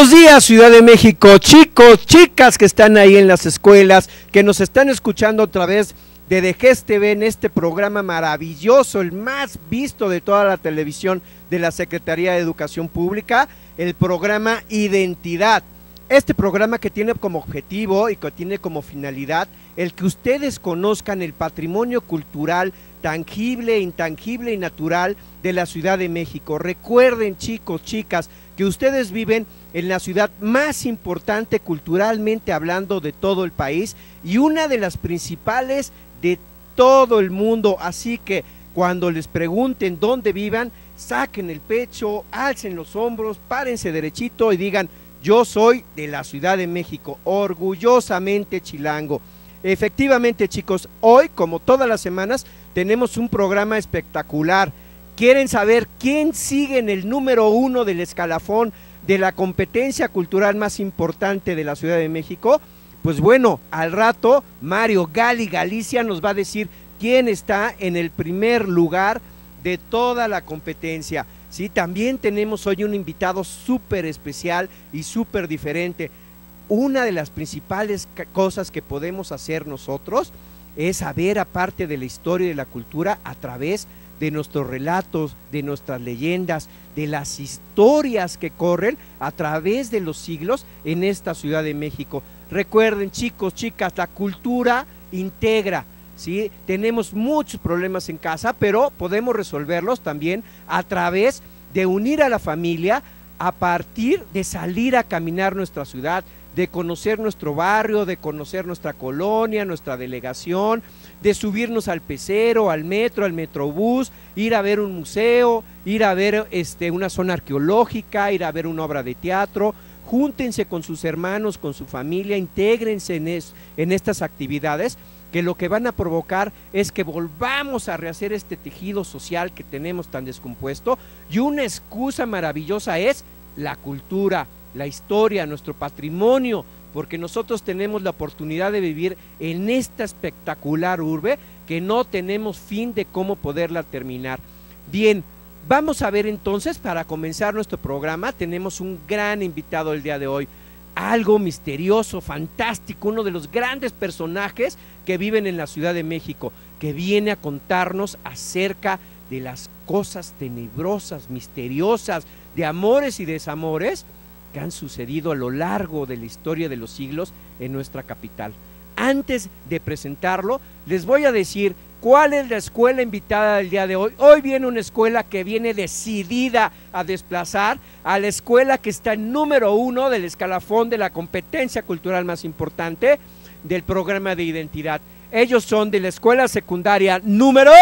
Buenos días, Ciudad de México, chicos, chicas que están ahí en las escuelas, que nos están escuchando a través de DGES TV en este programa maravilloso, el más visto de toda la televisión de la Secretaría de Educación Pública, el programa Identidad. Este programa que tiene como objetivo y que tiene como finalidad el que ustedes conozcan el patrimonio cultural tangible, intangible y natural de la Ciudad de México. Recuerden, chicos, chicas, que ustedes viven en la ciudad más importante culturalmente hablando de todo el país y una de las principales de todo el mundo, así que cuando les pregunten dónde vivan, saquen el pecho, alcen los hombros, párense derechito y digan: yo soy de la Ciudad de México, orgullosamente chilango. Efectivamente, chicos, hoy, como todas las semanas, tenemos un programa espectacular. ¿Quieren saber quién sigue en el número 1 del escalafón de la competencia cultural más importante de la Ciudad de México? Pues bueno, al rato Mario Gali Galicia nos va a decir quién está en el primer lugar de toda la competencia. Sí, también tenemos hoy un invitado súper especial y súper diferente. Una de las principales cosas que podemos hacer nosotros es saber, aparte de la historia y de la cultura, a través de nuestros relatos, de nuestras leyendas, de las historias que corren a través de los siglos en esta Ciudad de México. Recuerden, chicos, chicas, la cultura integra, ¿sí? Tenemos muchos problemas en casa, pero podemos resolverlos también a través de unir a la familia, a partir de salir a caminar nuestra ciudad, de conocer nuestro barrio, de conocer nuestra colonia, nuestra delegación, de subirnos al pecero, al metro, al metrobús, ir a ver un museo, ir a ver una zona arqueológica, ir a ver una obra de teatro. Júntense con sus hermanos, con su familia, intégrense en estas actividades, que lo que van a provocar es que volvamos a rehacer este tejido social que tenemos tan descompuesto, y una excusa maravillosa es la cultura, la historia, nuestro patrimonio, porque nosotros tenemos la oportunidad de vivir en esta espectacular urbe que no tenemos fin de cómo poderla terminar. Bien, vamos a ver entonces, para comenzar nuestro programa, tenemos un gran invitado el día de hoy, algo misterioso, fantástico, uno de los grandes personajes que viven en la Ciudad de México, que viene a contarnos acerca de las cosas tenebrosas, misteriosas, de amores y desamores que han sucedido a lo largo de la historia de los siglos en nuestra capital. Antes de presentarlo, les voy a decir cuál es la escuela invitada del día de hoy. Hoy viene una escuela que viene decidida a desplazar a la escuela que está en número 1 del escalafón de la competencia cultural más importante del programa de identidad. Ellos son de la escuela secundaria número...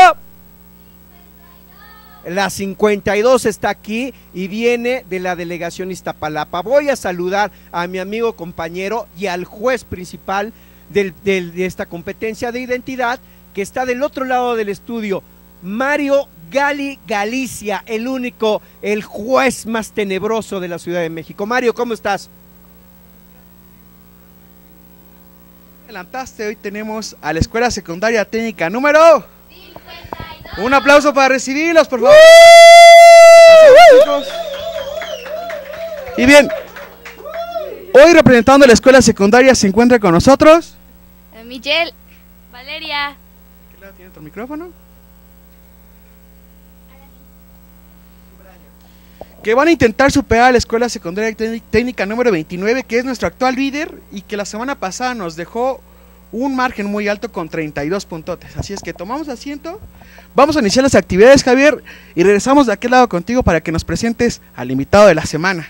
La 52 está aquí y viene de la delegación Iztapalapa. Voy a saludar a mi amigo compañero y al juez principal de esta competencia de identidad, que está del otro lado del estudio, Mario Gali Galicia, el juez más tenebroso de la Ciudad de México. Mario, ¿cómo estás? Adelantaste, hoy tenemos a la Escuela Secundaria Técnica número 52. Un aplauso para recibirlos, por favor. Y bien, hoy representando a la Escuela Secundaria se encuentra con nosotros Michelle, Valeria. ¿Qué lado tiene tu micrófono? Que van a intentar superar a la Escuela Secundaria Técnica número 29, que es nuestro actual líder y que la semana pasada nos dejó un margen muy alto con 32 puntotes. Así es que tomamos asiento, vamos a iniciar las actividades, Javier, y regresamos de aquel lado contigo para que nos presentes al invitado de la semana.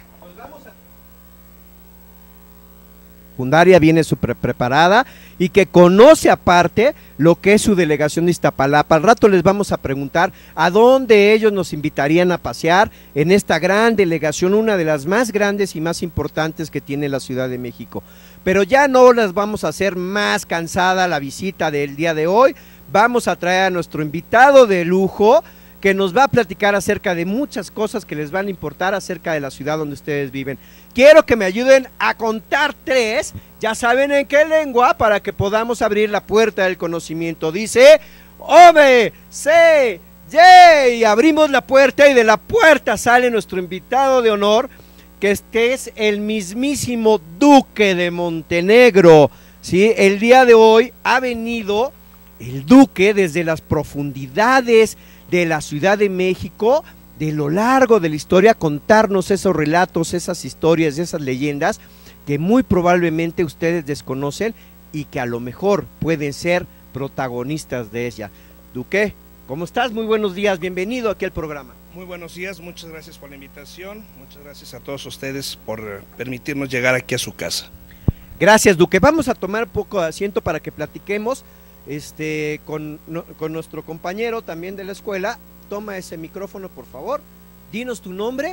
Secundaria viene súper preparada y que conoce aparte lo que es su delegación de Iztapalapa. Al rato les vamos a preguntar a dónde ellos nos invitarían a pasear en esta gran delegación, una de las más grandes y más importantes que tiene la Ciudad de México. Pero ya no las vamos a hacer más cansada la visita del día de hoy. Vamos a traer a nuestro invitado de lujo, que nos va a platicar acerca de muchas cosas que les van a importar acerca de la ciudad donde ustedes viven. Quiero que me ayuden a contar 3, ya saben en qué lengua, para que podamos abrir la puerta del conocimiento. Dice, ¡Ome! ¡Se! ¡Ye! Y abrimos la puerta y de la puerta sale nuestro invitado de honor, que este es el mismísimo Duque de Montenegro, ¿sí? El día de hoy ha venido el Duque desde las profundidades de la Ciudad de México, de lo largo de la historia, a contarnos esos relatos, esas historias, esas leyendas que muy probablemente ustedes desconocen y que a lo mejor pueden ser protagonistas de ella. Duque, ¿cómo estás? Muy buenos días, bienvenido aquí al programa. Muy buenos días, muchas gracias por la invitación, muchas gracias a todos ustedes por permitirnos llegar aquí a su casa. Gracias, Duque. Vamos a tomar un poco de asiento para que platiquemos con nuestro compañero también de la escuela. Toma ese micrófono, por favor. Dinos tu nombre.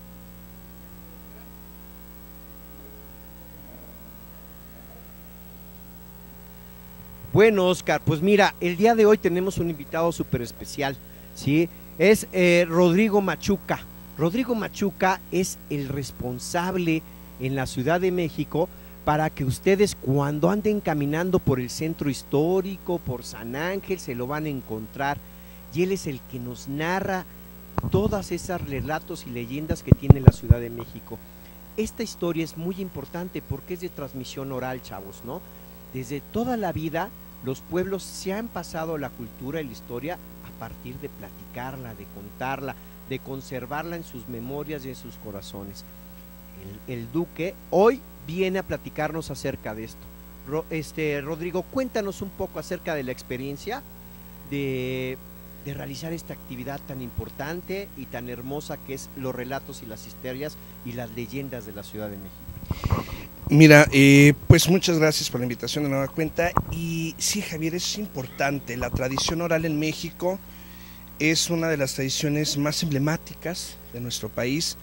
Bueno, Oscar, pues mira, el día de hoy tenemos un invitado súper especial, ¿sí? Es Rodrigo Machuca. Rodrigo Machuca es el responsable en la Ciudad de México para que ustedes cuando anden caminando por el centro histórico, por San Ángel, se lo van a encontrar. Y él es el que nos narra todas esas relatos y leyendas que tiene la Ciudad de México. Esta historia es muy importante porque es de transmisión oral, chavos, ¿no? Desde toda la vida los pueblos se han pasado la cultura y la historia a partir de platicarla, de contarla, de conservarla en sus memorias y en sus corazones. El Duque hoy viene a platicarnos acerca de esto. Rodrigo, cuéntanos un poco acerca de la experiencia de realizar esta actividad tan importante y tan hermosa que es los relatos y las historias y las leyendas de la Ciudad de México. Mira, pues muchas gracias por la invitación de nueva cuenta. Y sí, Javier, es importante. La tradición oral en México es una de las tradiciones más emblemáticas de nuestro país.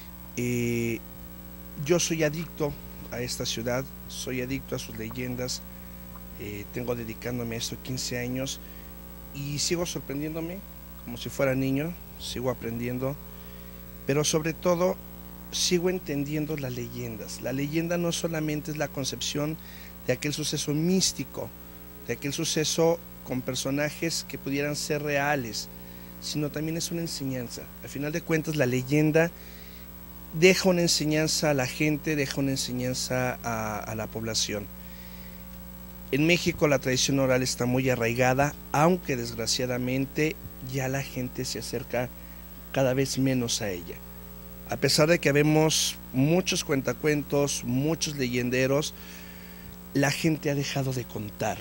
Yo soy adicto a esta ciudad, soy adicto a sus leyendas. Tengo dedicándome a esto 15 años y sigo sorprendiéndome como si fuera niño, sigo aprendiendo, pero sobre todo sigo entendiendo las leyendas. La leyenda no solamente es la concepción de aquel suceso místico, de aquel suceso con personajes que pudieran ser reales, sino también es una enseñanza. Al final de cuentas, la leyenda deja una enseñanza a la gente, deja una enseñanza a la población. En México la tradición oral está muy arraigada, aunque desgraciadamente ya la gente se acerca cada vez menos a ella. A pesar de que habemos muchos cuentacuentos, muchos leyenderos, la gente ha dejado de contar.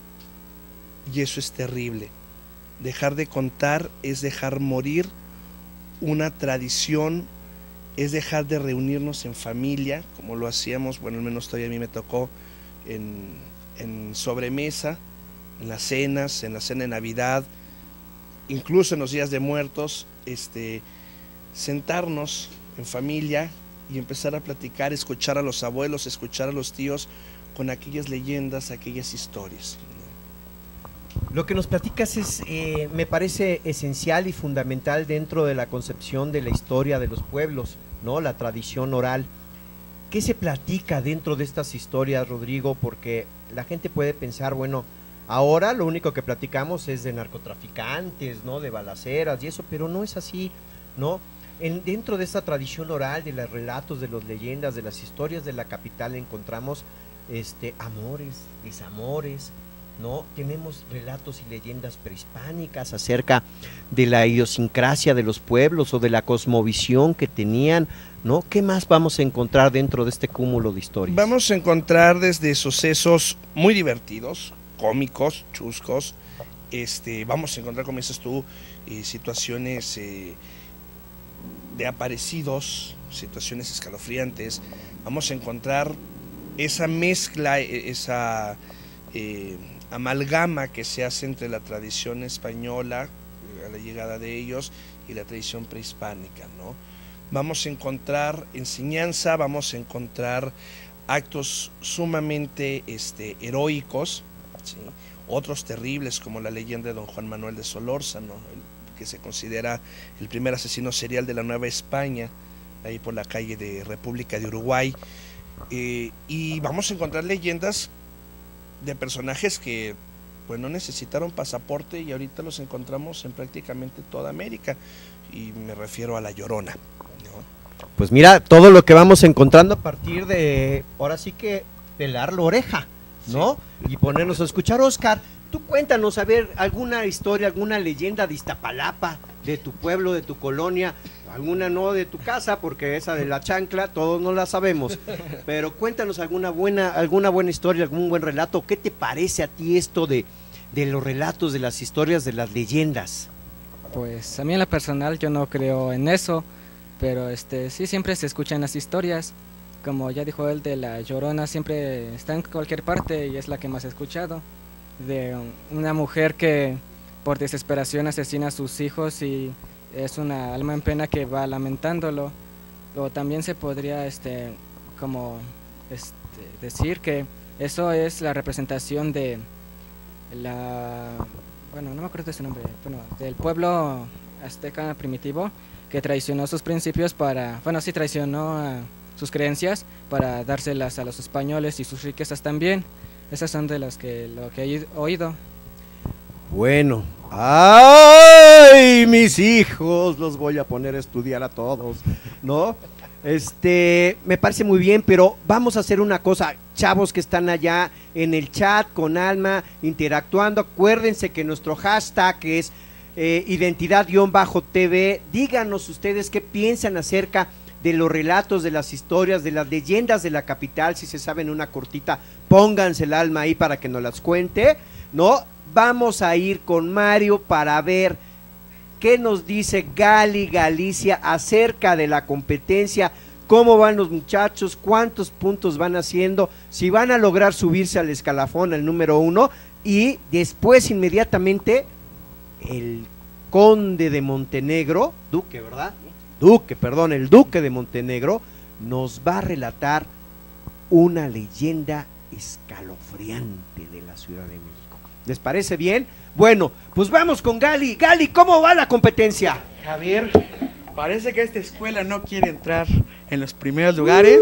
Y eso es terrible. Dejar de contar es dejar morir una tradición, es dejar de reunirnos en familia, como lo hacíamos, bueno, al menos todavía a mí me tocó en sobremesa, en las cenas, en la cena de Navidad, incluso en los días de muertos, sentarnos en familia y empezar a platicar, escuchar a los abuelos, escuchar a los tíos con aquellas leyendas, aquellas historias. Lo que nos platicas es, me parece esencial y fundamental dentro de la concepción de la historia de los pueblos, ¿no? La tradición oral. ¿Qué se platica dentro de estas historias, Rodrigo? Porque la gente puede pensar, bueno, ahora lo único que platicamos es de narcotraficantes, ¿no? De balaceras y eso, pero no es así, ¿no? Dentro de esta tradición oral, de los relatos, de las leyendas, de las historias de la capital, encontramos amores, desamores, ¿no? Tenemos relatos y leyendas prehispánicas acerca de la idiosincrasia de los pueblos o de la cosmovisión que tenían, ¿no? ¿Qué más vamos a encontrar dentro de este cúmulo de historias? Vamos a encontrar desde sucesos muy divertidos, cómicos, chuscos, vamos a encontrar, como dices tú, situaciones de aparecidos, situaciones escalofriantes. Vamos a encontrar esa mezcla, esa amalgama que se hace entre la tradición española, a la llegada de ellos, y la tradición prehispánica, ¿no? Vamos a encontrar enseñanza, vamos a encontrar actos sumamente heroicos, ¿sí? Otros terribles, como la leyenda de don Juan Manuel de Solórzano, que se considera el primer asesino serial de la Nueva España, ahí por la calle de República de Uruguay. Y vamos a encontrar leyendas de personajes que pues no necesitaron pasaporte y ahorita los encontramos en prácticamente toda América, y me refiero a La Llorona, ¿no? Pues mira, todo lo que vamos encontrando a partir de, ahora sí que, pelar la oreja, ¿no? Sí. Y ponernos a escuchar. Oscar, tú cuéntanos, a ver, alguna historia, alguna leyenda de Iztapalapa, de tu pueblo, de tu colonia, alguna no de tu casa, porque esa de la chancla, todos no la sabemos, pero cuéntanos alguna buena historia, algún buen relato. ¿Qué te parece a ti esto de los relatos, de las historias, de las leyendas? Pues a mí en lo personal yo no creo en eso, pero sí siempre se escuchan las historias, como ya dijo él de la Llorona, siempre está en cualquier parte y es la que más he escuchado, de una mujer que por desesperación asesina a sus hijos y es una alma en pena que va lamentándolo. O también se podría decir que eso es la representación de bueno, no me acuerdo de su nombre, bueno, del pueblo azteca primitivo que traicionó sus principios traicionó a sus creencias para dárselas a los españoles y sus riquezas también. Esas son de lo que he oído. Bueno, ¡ay, mis hijos! Los voy a poner a estudiar a todos, ¿no? Me parece muy bien, pero vamos a hacer una cosa, chavos que están allá en el chat con Alma, interactuando, acuérdense que nuestro hashtag es identidad-tv, díganos ustedes qué piensan acerca de los relatos, de las historias, de las leyendas de la capital, si se saben una cortita, pónganse el Alma ahí para que nos las cuente, ¿no? Vamos a ir con Mario para ver qué nos dice Gali Galicia acerca de la competencia, cómo van los muchachos, cuántos puntos van haciendo, si van a lograr subirse al escalafón, al número 1, y después inmediatamente el conde de Montenegro, duque, ¿verdad? El duque de Montenegro nos va a relatar una leyenda escalofriante de la Ciudad de México. ¿Les parece bien? Bueno, pues vamos con Gali. Gali, ¿cómo va la competencia? Javier, parece que esta escuela no quiere entrar en los primeros lugares,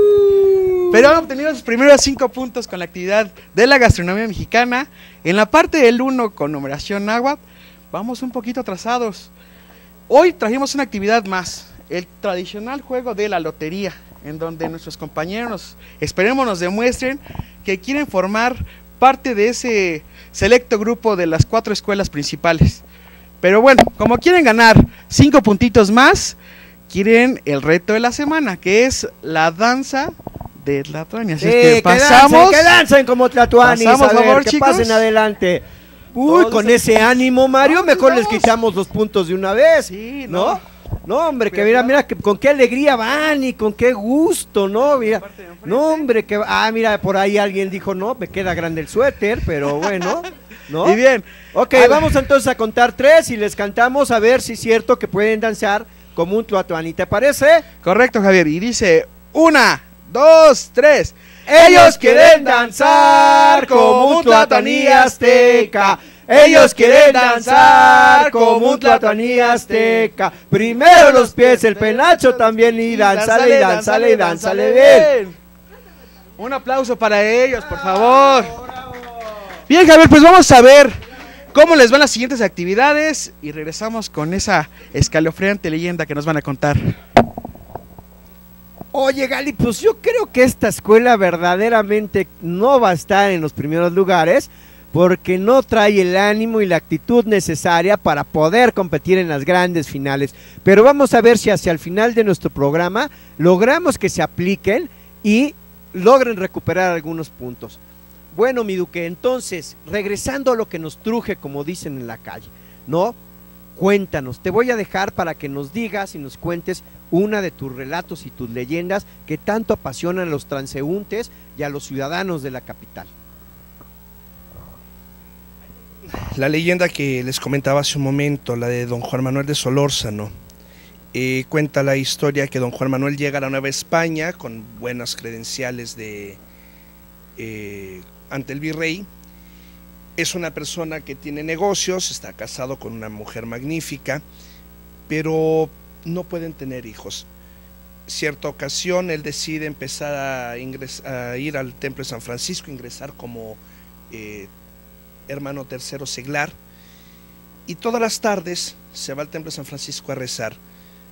pero han obtenido sus primeros 5 puntos con la actividad de la gastronomía mexicana. En la parte del 1 con numeración náhuatl, vamos un poquito atrasados. Hoy trajimos una actividad más, el tradicional juego de la lotería, en donde nuestros compañeros, esperemos nos demuestren que quieren formar parte de ese selecto grupo de las 4 escuelas principales. Pero bueno, como quieren ganar 5 puntitos más, quieren el reto de la semana, que es la danza de Tlatoani. Así que pasamos. Que dancen como Tlatoani. Pasamos, a ver, favor, que chicos. pasen adelante. Uy, todos con ese ánimo, Mario, mejor les quitamos los puntos de una vez. Sí, ¿no? No, hombre, que mira, que con qué alegría van y con qué gusto, ¿no? Mira, no, hombre, que, mira, por ahí alguien dijo, no, me queda grande el suéter, pero bueno, ¿no? Y bien. Ok, vamos entonces a contar 3 y les cantamos a ver si es cierto que pueden danzar como un Tlatoani, ¿te parece? Correcto, Javier, y dice, 1, 2, 3. Ellos quieren danzar como un Tlatoani azteca. Ellos quieren danzar como un Tlatoani azteca. Primero los pies, el penacho también y danzale, danzale, danzale bien. Un aplauso para ellos, por favor. Bien, Javier, pues vamos a ver cómo les van las siguientes actividades y regresamos con esa escalofriante leyenda que nos van a contar. Oye, Gali, pues yo creo que esta escuela verdaderamente no va a estar en los primeros lugares porque no trae el ánimo y la actitud necesaria para poder competir en las grandes finales. Pero vamos a ver si hacia el final de nuestro programa logramos que se apliquen y logren recuperar algunos puntos. Bueno, mi duque, entonces, regresando a lo que nos truje, como dicen en la calle, ¿no? Cuéntanos, te voy a dejar para que nos digas y nos cuentes una de tus relatos y tus leyendas que tanto apasionan a los transeúntes y a los ciudadanos de la capital. La leyenda que les comentaba hace un momento, la de don Juan Manuel de Solórzano, cuenta la historia que don Juan Manuel llega a la Nueva España con buenas credenciales ante el virrey. Es una persona que tiene negocios, está casado con una mujer magnífica, pero no pueden tener hijos. Cierta ocasión él decide empezar a ir al Templo de San Francisco, ingresar como hermano tercero seglar, y todas las tardes se va al Templo de San Francisco a rezar.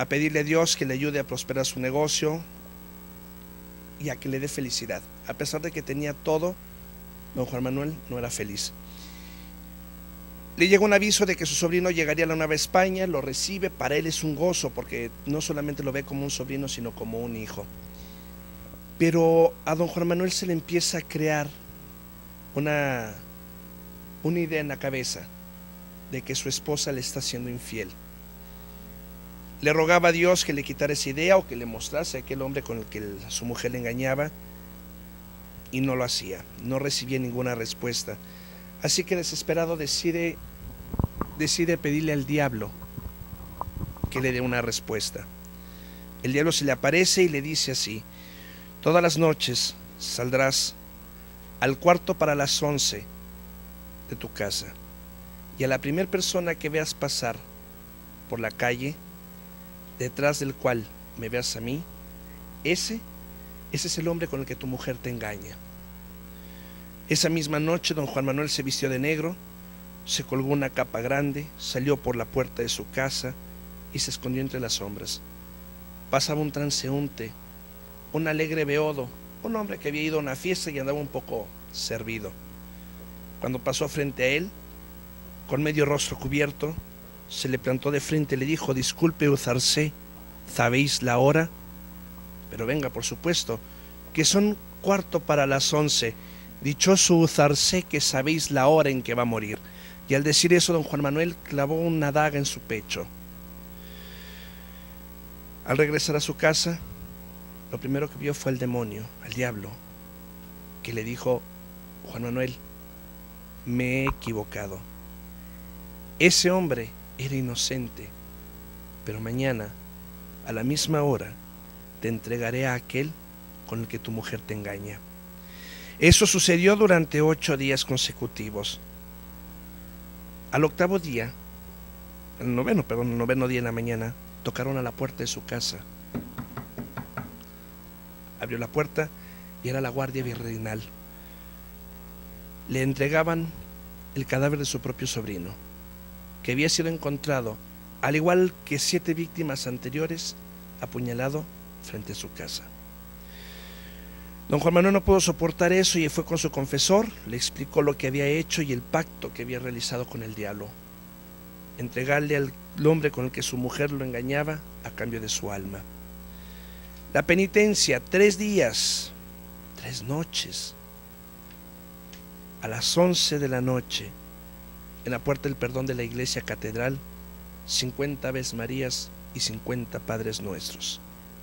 a pedirle a Dios que le ayude a prosperar su negocio y a que le dé felicidad. A pesar de que tenía todo, don Juan Manuel no era feliz. Le llegó un aviso de que su sobrino llegaría a la Nueva España, lo recibe, para él es un gozo, porque no solamente lo ve como un sobrino, sino como un hijo. Pero a don Juan Manuel se le empieza a crear una idea en la cabeza de que su esposa le está siendo infiel. Le rogaba a Dios que le quitara esa idea o que le mostrase a aquel hombre con el que su mujer le engañaba, y no lo hacía, no recibía ninguna respuesta. Así que desesperado decide pedirle al diablo que le dé una respuesta. El diablo se le aparece y le dice así: todas las noches saldrás al cuarto para las 11 de tu casa, y a la primera persona que veas pasar por la calle, detrás del cual me veas a mí, ese es el hombre con el que tu mujer te engaña. Esa misma noche don Juan Manuel se vistió de negro, se colgó una capa grande, salió por la puerta de su casa y se escondió entre las sombras. Pasaba un transeúnte, un alegre beodo, un hombre que había ido a una fiesta y andaba un poco servido. Cuando pasó frente a él, con medio rostro cubierto, se le plantó de frente y le dijo: disculpe, Uzarcé, ¿sabéis la hora? Pero venga, por supuesto, que son cuarto para las 11. Dichoso Uzarcé, que sabéis la hora en que va a morir. Y al decir eso, don Juan Manuel clavó una daga en su pecho. Al regresar a su casa, lo primero que vio fue al demonio, al diablo, que le dijo: Juan Manuel, me he equivocado. Ese hombre era inocente, pero mañana, a la misma hora, te entregaré a aquel con el que tu mujer te engaña. Eso sucedió durante 8 días consecutivos. Al octavo día, el noveno día en la mañana, tocaron a la puerta de su casa. Abrió la puerta y era la guardia virreinal. Le entregaban el cadáver de su propio sobrino, que había sido encontrado, al igual que 7 víctimas anteriores, apuñalado frente a su casa. Don Juan Manuel no pudo soportar eso y fue con su confesor, le explicó lo que había hecho y el pacto que había realizado con el diablo: entregarle al hombre con el que su mujer lo engañaba a cambio de su alma. La penitencia: 3 días, 3 noches. A las 11 de la noche, en la puerta del perdón de la iglesia catedral, 50 Aves Marías y 50 Padres Nuestros.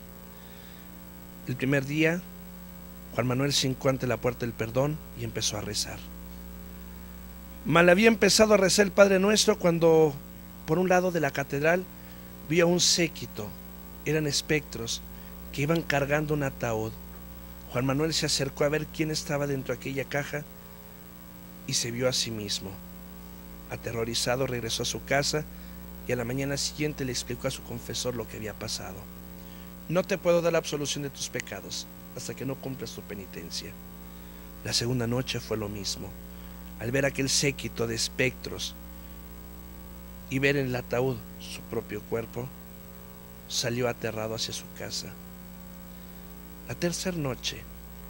El primer día, Juan Manuel se hincó ante la puerta del perdón y empezó a rezar. Mal había empezado a rezar el Padre Nuestro cuando, por un lado de la catedral, vio a un séquito. Eran espectros que iban cargando un ataúd. Juan Manuel se acercó a ver quién estaba dentro de aquella caja y se vio a sí mismo. Aterrorizado, regresó a su casa y a la mañana siguiente le explicó a su confesor lo que había pasado. No te puedo dar la absolución de tus pecados hasta que no cumplas tu penitencia. La segunda noche fue lo mismo. Al ver aquel séquito de espectros y ver en el ataúd su propio cuerpo, salió aterrado hacia su casa. La tercera noche,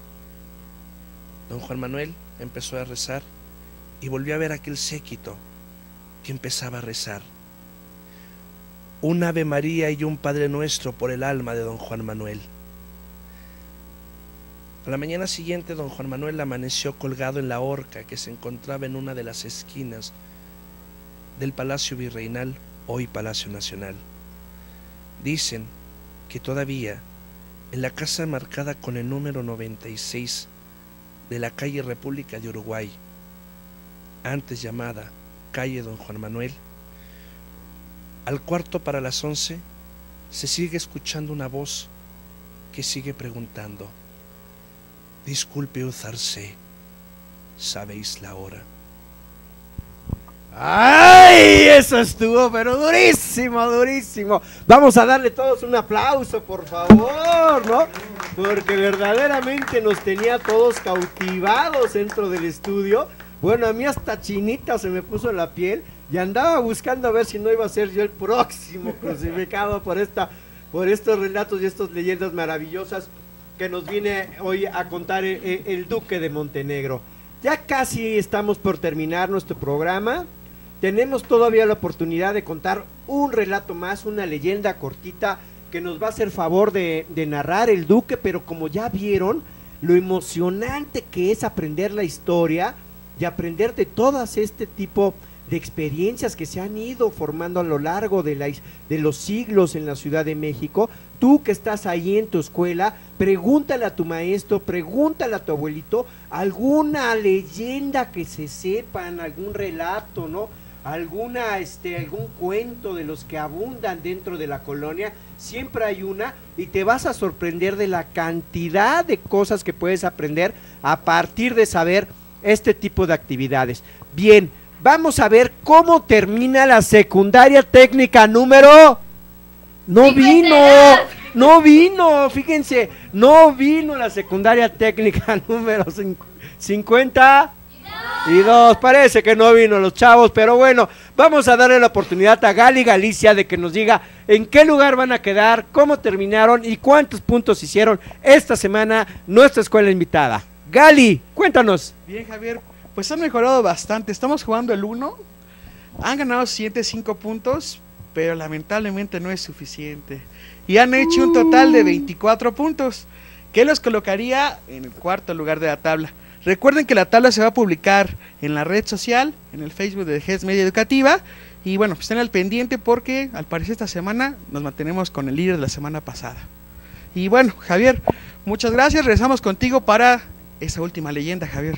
don Juan Manuel empezó a rezar y volvió a ver aquel séquito que empezaba a rezar un Ave María y un Padre Nuestro por el alma de don Juan Manuel. A la mañana siguiente, don Juan Manuel amaneció colgado en la horca que se encontraba en una de las esquinas del Palacio Virreinal, hoy Palacio Nacional. Dicen que todavía en la casa marcada con el número 96 de la calle República de Uruguay, antes llamada calle Don Juan Manuel, al cuarto para las 11 se sigue escuchando una voz que sigue preguntando: disculpe, Uzarcé, ¿sabéis la hora? ¡Ay! Eso estuvo, pero durísimo, durísimo. Vamos a darle todos un aplauso, por favor, ¿no? Porque verdaderamente nos tenía todos cautivados dentro del estudio. Bueno, a mí hasta chinita se me puso la piel. y andaba buscando a ver si no iba a ser yo el próximo crucificado por estos relatos y estas leyendas maravillosas que nos viene hoy a contar el Duque de Montenegro. Ya casi estamos por terminar nuestro programa. Tenemos todavía la oportunidad de contar un relato más, una leyenda cortita que nos va a hacer favor de narrar el Duque, pero como ya vieron, lo emocionante que es aprender la historia y aprender de todas este tipo de experiencias que se han ido formando a lo largo de los siglos en la Ciudad de México. Tú que estás ahí en tu escuela, pregúntale a tu maestro, pregúntale a tu abuelito, alguna leyenda que se sepan, algún relato, ¿no? Algún cuento de los que abundan dentro de la colonia, siempre hay una, y te vas a sorprender de la cantidad de cosas que puedes aprender a partir de saber este tipo de actividades. Bien, vamos a ver cómo termina la secundaria técnica número... No vino, fíjense, no vino la secundaria técnica número 50... Y dos, parece que no vino los chavos, pero bueno, vamos a darle la oportunidad a Gali Galicia de que nos diga en qué lugar van a quedar, cómo terminaron y cuántos puntos hicieron esta semana nuestra escuela invitada. Gali, cuéntanos. Bien, Javier, pues han mejorado bastante, estamos jugando el 1, han ganado 5 puntos, pero lamentablemente no es suficiente. Y han hecho un total de 24 puntos, que los colocaría en el cuarto lugar de la tabla. Recuerden que la tabla se va a publicar en la red social, en el Facebook de GES Media Educativa. Y bueno, pues estén al pendiente porque al parecer esta semana nos mantenemos con el líder de la semana pasada. Y bueno, Javier, muchas gracias. Regresamos contigo para esa última leyenda, Javier.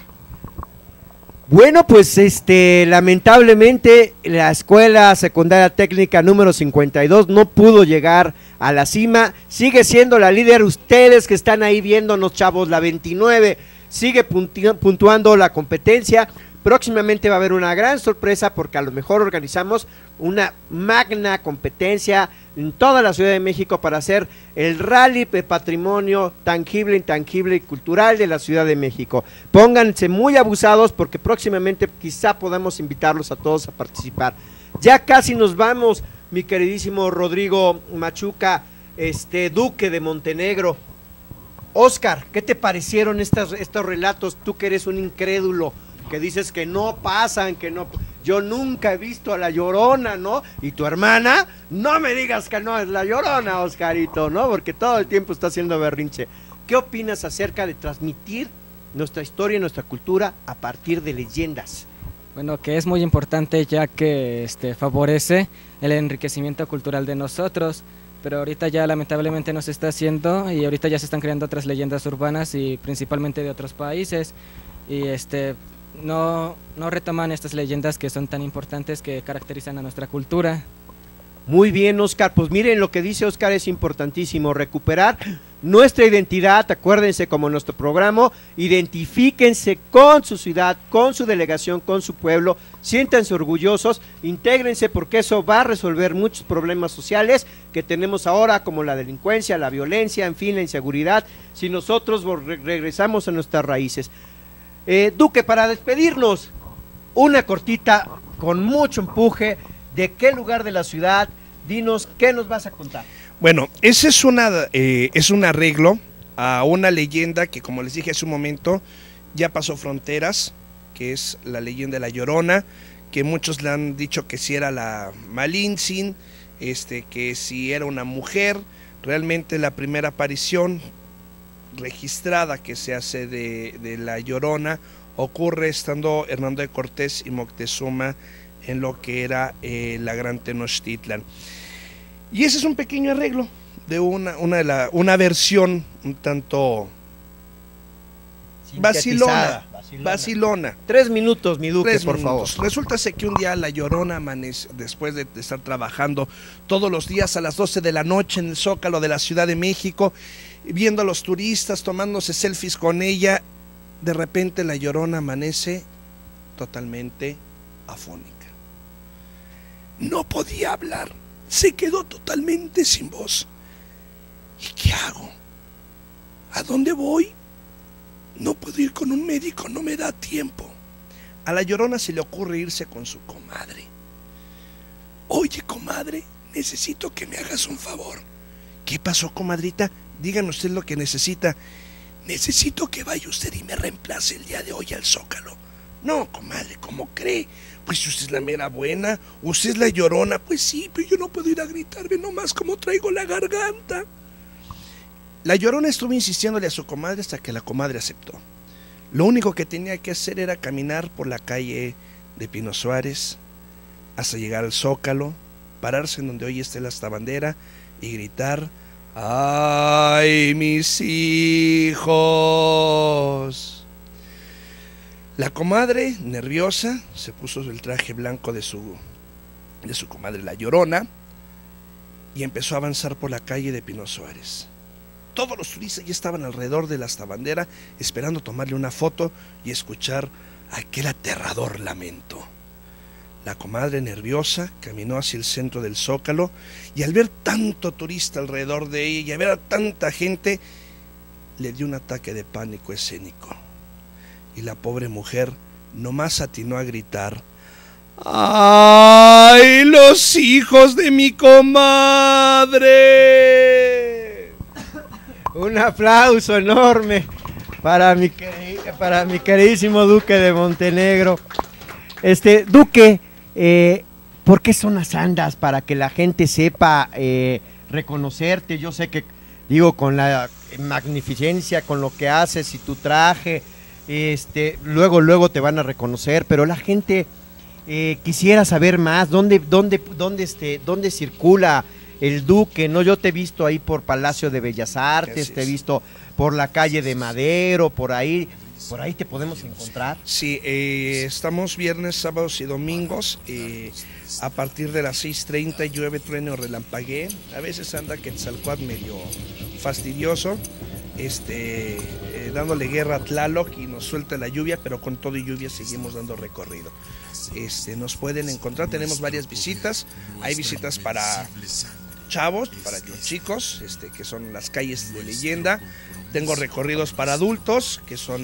Bueno, pues lamentablemente la escuela secundaria técnica número 52 no pudo llegar a la cima. Sigue siendo la líder, ustedes que están ahí viéndonos, chavos, la 29. Sigue puntuando la competencia. Próximamente va a haber una gran sorpresa porque a lo mejor organizamos una magna competencia en toda la Ciudad de México para hacer el rally de patrimonio tangible, intangible y cultural de la Ciudad de México. Pónganse muy abusados porque próximamente quizá podamos invitarlos a todos a participar. Ya casi nos vamos, mi queridísimo Rodrigo Machuca, Duque de Montenegro. Oscar, ¿qué te parecieron estos relatos? Tú que eres un incrédulo, que dices que no pasan, que no... Yo nunca he visto a la Llorona, ¿no? Y tu hermana, no me digas que no es la Llorona, Oscarito, ¿no? Porque todo el tiempo está haciendo berrinche. ¿Qué opinas acerca de transmitir nuestra historia y nuestra cultura a partir de leyendas? Bueno, que es muy importante ya que favorece el enriquecimiento cultural de nosotros. Pero ahorita ya lamentablemente no se está haciendo y ahorita ya se están creando otras leyendas urbanas y principalmente de otros países y no retoman estas leyendas que son tan importantes que caracterizan a nuestra cultura. Muy bien, Oscar, pues miren lo que dice Oscar, es importantísimo recuperar nuestra identidad. Acuérdense, como nuestro programa, identifíquense con su ciudad, con su delegación, con su pueblo, siéntanse orgullosos, intégrense porque eso va a resolver muchos problemas sociales que tenemos ahora, como la delincuencia, la violencia, en fin, la inseguridad, si nosotros regresamos a nuestras raíces. Duque, para despedirnos, una cortita con mucho empuje, ¿de qué lugar de la ciudad? Dinos, ¿qué nos vas a contar? Bueno, ese es un arreglo a una leyenda que, como les dije hace un momento, ya pasó fronteras, que es la leyenda de la Llorona, que muchos le han dicho que si era la Malintzin, que si era una mujer. Realmente la primera aparición registrada que se hace de la Llorona ocurre estando Hernando de Cortés y Moctezuma en lo que era la Gran Tenochtitlan. Y ese es un pequeño arreglo de una versión un tanto vacilona. 3 minutos, mi Duque, por favor. Resulta que un día la Llorona amanece, después de estar trabajando todos los días a las 12 de la noche en el Zócalo de la Ciudad de México, viendo a los turistas, tomándose selfies con ella, de repente la Llorona amanece totalmente afónica. No podía hablar, se quedó totalmente sin voz. ¿Y qué hago? ¿A dónde voy? No puedo ir con un médico, no me da tiempo. A la Llorona se le ocurre irse con su comadre, Oye, comadre, necesito que me hagas un favor. ¿Qué pasó, comadrita? Dígame usted lo que necesita. Necesito que vaya usted y me reemplace el día de hoy al Zócalo. No, comadre, ¿cómo cree? Pues usted es la mera buena, usted es la llorona. Pues sí, pero yo no puedo ir a gritarme nomás como traigo la garganta. La llorona estuvo insistiéndole a su comadre hasta que la comadre aceptó. Lo único que tenía que hacer era caminar por la calle de Pino Suárez hasta llegar al Zócalo, pararse en donde hoy está esta bandera y gritar: ¡ay, mis hijos! La comadre, nerviosa, se puso el traje blanco de su comadre la llorona y empezó a avanzar por la calle de Pino Suárez. Todos los turistas ya estaban alrededor de la bandera esperando tomarle una foto y escuchar aquel aterrador lamento. La comadre, nerviosa, caminó hacia el centro del Zócalo y al ver tanto turista alrededor de ella y al ver a tanta gente, le dio un ataque de pánico escénico. Y la pobre mujer nomás atinó a gritar: ¡ay, los hijos de mi comadre! Un aplauso enorme para mi queridísimo Duque de Montenegro. Duque, ¿por qué son las andas? Para que la gente sepa reconocerte. Yo sé que, digo, con la magnificencia, con lo que haces y tu traje, luego te van a reconocer, pero la gente quisiera saber más. ¿Dónde circula el Duque? No, yo te he visto ahí por Palacio de Bellas Artes, te he visto por la calle de Madero, por ahí te podemos encontrar. Sí, estamos viernes, sábados y domingos, a partir de las 6:30, llueve, truene o relampaguee. A veces anda Quetzalcóatl medio fastidioso, dándole guerra a Tlaloc y nos suelta la lluvia, pero con todo y lluvia seguimos dando recorrido. Nos pueden encontrar, tenemos varias visitas, hay visitas para chavos, para los chicos, que son las calles de leyenda. Tengo recorridos para adultos, que son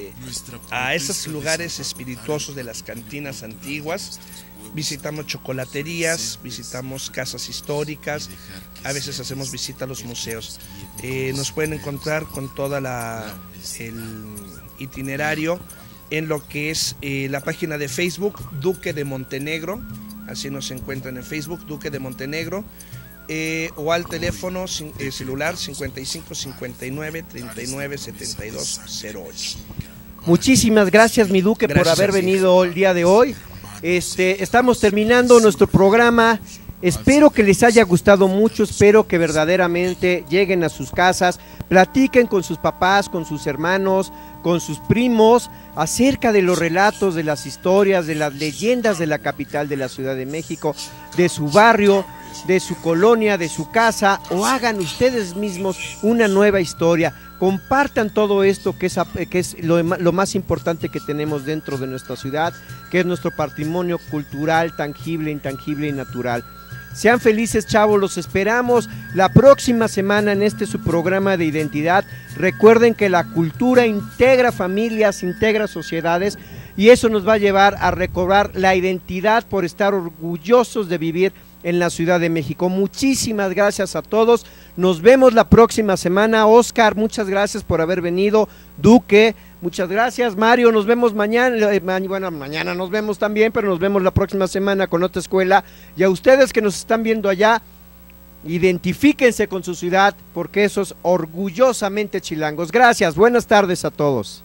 a esos lugares espirituosos de las cantinas antiguas. Visitamos chocolaterías, visitamos casas históricas, a veces hacemos visita a los museos. Nos pueden encontrar con toda el itinerario en lo que es la página de Facebook Duque de Montenegro, así nos encuentran en Facebook, Duque de Montenegro. O al teléfono celular 55 59 39 72 08. Muchísimas gracias, mi Duque, por haber venido el día de hoy. Estamos terminando nuestro programa. Espero que les haya gustado mucho, espero que verdaderamente lleguen a sus casas, platiquen con sus papás, con sus hermanos, con sus primos, acerca de los relatos, de las historias, de las leyendas de la capital de la Ciudad de México, de su barrio, de su colonia, de su casa, o hagan ustedes mismos una nueva historia. Compartan todo esto que es lo más importante que tenemos dentro de nuestra ciudad, que es nuestro patrimonio cultural, tangible, intangible y natural. Sean felices, chavos, los esperamos la próxima semana en su programa de identidad. Recuerden que la cultura integra familias, integra sociedades, y eso nos va a llevar a recobrar la identidad por estar orgullosos de vivir en la Ciudad de México. Muchísimas gracias a todos, nos vemos la próxima semana. Oscar, muchas gracias por haber venido. Duque, muchas gracias. Mario, nos vemos mañana. Bueno, mañana nos vemos también, pero nos vemos la próxima semana con otra escuela. Y a ustedes que nos están viendo allá, identifíquense con su ciudad, porque eso es orgullosamente chilangos. Gracias, buenas tardes a todos.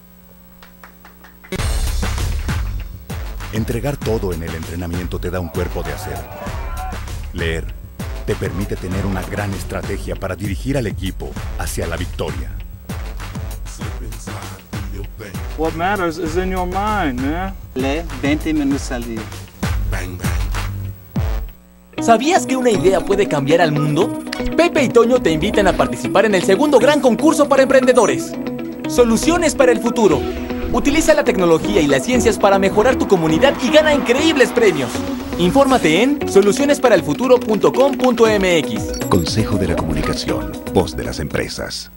Entregar todo en el entrenamiento te da un cuerpo de acero. Leer te permite tener una gran estrategia para dirigir al equipo hacia la victoria. What matters is in your mind, man. Lee 20 minutos al día. ¿Sabías que una idea puede cambiar al mundo? Pepe y Toño te invitan a participar en el segundo gran concurso para emprendedores. Soluciones para el futuro. Utiliza la tecnología y las ciencias para mejorar tu comunidad y gana increíbles premios. Infórmate en solucionesparalfuturo.com.mx. Consejo de la Comunicación, voz de las empresas.